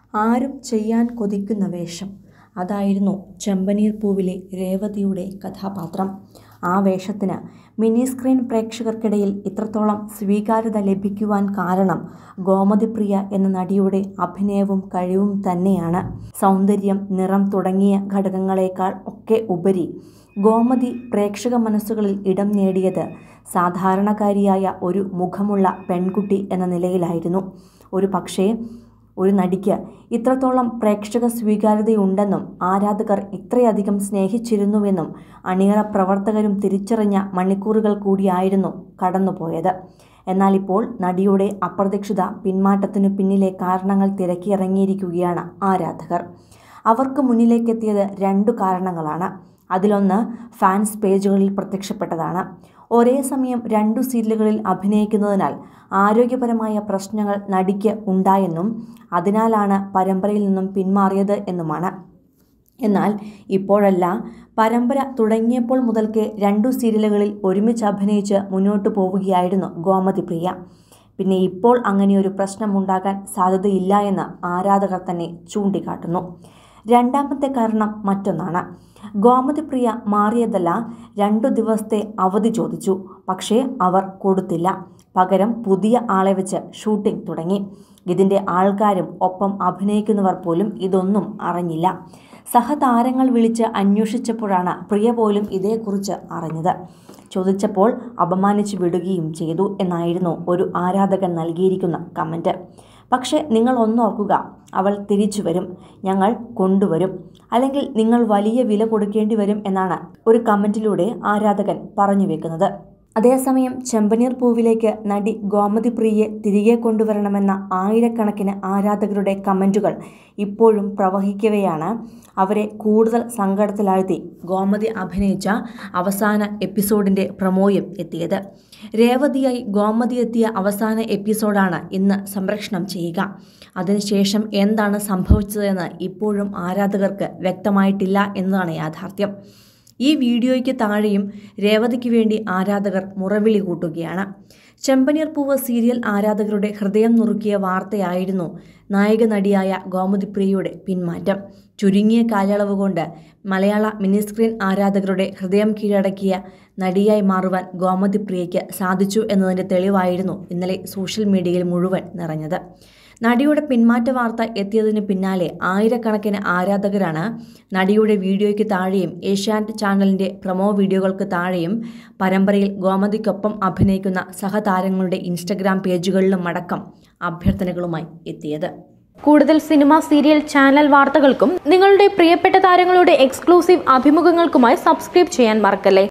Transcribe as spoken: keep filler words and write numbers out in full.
ആരും ചെയ്യാൻ കൊതിക്കുന്ന വേഷം. അതായിരുന്നു ചെമ്പനീർ പൂവിലെ രേവതിയുടെ കഥാപാത്രം. ആ വേഷത്തിന് മിനി സ്ക്രീൻ പ്രേക്ഷകർക്കിടയിൽ ഇത്രത്തോളം സ്വീകാര്യത ലഭിക്കുവാൻ കാരണം ഗോമതിപ്രിയ എന്ന നടിയുടെ അഭിനയവും കഴിവും തന്നെയാണ്. സൗന്ദര്യം, നിറം തുടങ്ങിയ ഘടകങ്ങളെക്കാൾ ഒക്കെ ഉപരി ഗോമതി പ്രേക്ഷക മനസ്സുകളിൽ ഇടം നേടിയത് സാധാരണക്കാരിയായ ഒരു മുഖമുള്ള പെൺകുട്ടി എന്ന നിലയിലായിരുന്നു. ഒരു പക്ഷേ ഒരു നടിക്ക് ഇത്രത്തോളം പ്രേക്ഷക സ്വീകാര്യതയുണ്ടെന്നും ആരാധകർ ഇത്രയധികം സ്നേഹിച്ചിരുന്നുവെന്നും അണിയറ പ്രവർത്തകരും തിരിച്ചറിഞ്ഞ മണിക്കൂറുകൾ കൂടിയായിരുന്നു കടന്നുപോയത്. എന്നാൽ ഇപ്പോൾ നടിയുടെ അപ്രതീക്ഷിത പിന്മാറ്റത്തിനു പിന്നിലെ കാരണങ്ങൾ തിരക്കിയിറങ്ങിയിരിക്കുകയാണ് ആരാധകർ. അവർക്ക് മുന്നിലേക്കെത്തിയത് രണ്ടു കാരണങ്ങളാണ്. അതിലൊന്ന് ഫാൻസ് പേജുകളിൽ പ്രത്യക്ഷപ്പെട്ടതാണ്. ഒരേ സമയം രണ്ടു സീരിയലുകളിൽ അഭിനയിക്കുന്നതിനാൽ ആരോഗ്യപരമായ പ്രശ്നങ്ങൾ നടിക്ക് ഉണ്ടായെന്നും അതിനാലാണ് പരമ്പരയിൽ നിന്നും പിന്മാറിയത് എന്നുമാണ്. എന്നാൽ ഇപ്പോഴല്ല, പരമ്പര തുടങ്ങിയപ്പോൾ മുതൽക്കേ രണ്ടു സീരിയലുകളിൽ ഒരുമിച്ച് അഭിനയിച്ച് മുന്നോട്ടു പോവുകയായിരുന്നു ഗോമതിപ്രിയ. പിന്നെ ഇപ്പോൾ അങ്ങനെയൊരു പ്രശ്നമുണ്ടാകാൻ സാധ്യതയില്ല എന്ന് ആരാധകർ തന്നെ ചൂണ്ടിക്കാട്ടുന്നു. രണ്ടാമത്തെ കാരണം മറ്റൊന്നാണ്. ഗോമതിപ്രിയ മാറിയതല്ല, രണ്ടു ദിവസത്തെ അവധി ചോദിച്ചു. പക്ഷേ അവർ കൊടുത്തില്ല. പകരം പുതിയ ആളെ വെച്ച് ഷൂട്ടിംഗ് തുടങ്ങി. ഇതിൻ്റെ ആൾക്കാരും ഒപ്പം അഭിനയിക്കുന്നവർ പോലും ഇതൊന്നും അറിഞ്ഞില്ല. സഹതാരങ്ങൾ വിളിച്ച് അന്വേഷിച്ചപ്പോഴാണ് പ്രിയ പോലും ഇതേക്കുറിച്ച് അറിഞ്ഞത്. ചോദിച്ചപ്പോൾ അപമാനിച്ചു വിടുകയും ചെയ്തു എന്നായിരുന്നു ഒരു ആരാധകൻ നൽകിയിരിക്കുന്ന കമൻറ്റ്. പക്ഷേ നിങ്ങൾ ഒന്നോർക്കുക, അവൾ തിരിച്ചു വരും, ഞങ്ങൾ കൊണ്ടുവരും, അല്ലെങ്കിൽ നിങ്ങൾ വലിയ വില കൊടുക്കേണ്ടി വരും എന്നാണ് ഒരു കമൻറ്റിലൂടെ ആരാധകൻ പറഞ്ഞു വെക്കുന്നത്. അതേസമയം ചെമ്പനീർ പൂവിലേക്ക് നടി ഗോമതിപ്രിയയെ തിരികെ കൊണ്ടുവരണമെന്ന ആയിരക്കണക്കിന് ആരാധകരുടെ കമൻറ്റുകൾ ഇപ്പോഴും പ്രവഹിക്കവെയാണ് അവരെ കൂടുതൽ സങ്കടത്തിലാഴ്ത്തി ഗോമതി അഭിനയിച്ച അവസാന എപ്പിസോഡിൻ്റെ പ്രൊമോയും എത്തിയത്. രേവതിയായി ഗോമതി എത്തിയ അവസാന എപ്പിസോഡാണ് ഇന്ന് സംപ്രേഷണം ചെയ്യുക. അതിനുശേഷം എന്താണ് സംഭവിച്ചതെന്ന് ഇപ്പോഴും ആരാധകർക്ക് വ്യക്തമായിട്ടില്ല എന്നതാണ് യാഥാർത്ഥ്യം. ഈ വീഡിയോയ്ക്ക് താഴെയും രേവതിക്ക് വേണ്ടി ആരാധകർ മുറവിളി കൂട്ടുകയാണ്. ചെമ്പനീർ പൂവ് സീരിയൽ ആരാധകരുടെ ഹൃദയം നുറുക്കിയ വാർത്തയായിരുന്നു നായിക നടിയായ ഗോമതിപ്രിയയുടെ പിന്മാറ്റം. ചുരുങ്ങിയ കാലയളവ് കൊണ്ട് മലയാള മിനി സ്ക്രീൻ ആരാധകരുടെ ഹൃദയം കീഴടക്കിയ നടിയായി മാറുവാൻ ഗോമതിപ്രിയയ്ക്ക് സാധിച്ചു എന്നതിൻ്റെ തെളിവായിരുന്നു ഇന്നലെ സോഷ്യൽ മീഡിയയിൽ മുഴുവൻ നിറഞ്ഞത്. നടിയുടെ പിന്മാറ്റ വാർത്ത എത്തിയതിന് പിന്നാലെ ആയിരക്കണക്കിന് ആരാധകരാണ് നടിയുടെ വീഡിയോയ്ക്ക് താഴെയും ഏഷ്യാനെറ്റ് ചാനലിൻ്റെ പ്രൊമോ വീഡിയോകൾക്ക് താഴെയും പരമ്പരയിൽ ഗോമതിക്കൊപ്പം അഭിനയിക്കുന്ന സഹതാരങ്ങളുടെ ഇൻസ്റ്റഗ്രാം പേജുകളിലും അടക്കം അഭ്യർത്ഥനകളുമായി എത്തിയത്. കൂടുതൽ സിനിമ, സീരിയൽ, ചാനൽ വാർത്തകൾക്കും നിങ്ങളുടെ പ്രിയപ്പെട്ട താരങ്ങളുടെ എക്സ്ക്ലൂസീവ് അഭിമുഖങ്ങൾക്കുമായി സബ്സ്ക്രൈബ് ചെയ്യാൻ മറക്കല്ലേ.